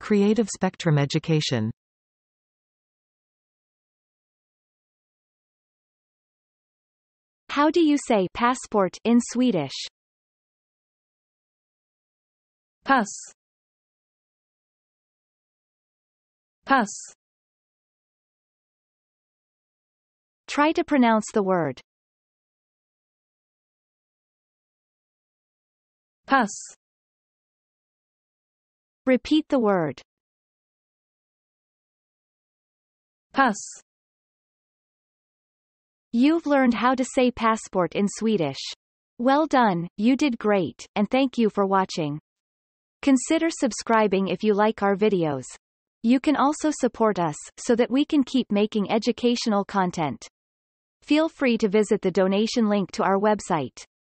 Creative Spectrum Education. How do you say passport in Swedish? Pass. Pass. Try to pronounce the word. Pass. Repeat the word. Pass. You've learned how to say passport in Swedish. Well done, you did great, and thank you for watching. Consider subscribing if you like our videos. You can also support us, so that we can keep making educational content. Feel free to visit the donation link to our website.